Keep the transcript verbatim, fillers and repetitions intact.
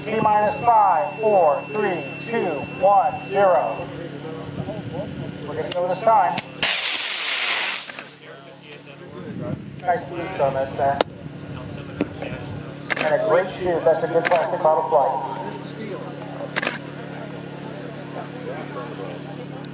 T minus five, four, three, two, one, zero. We're going to go this time. Nice boost on this there. And a great shoe. That's a good plastic bottle flight.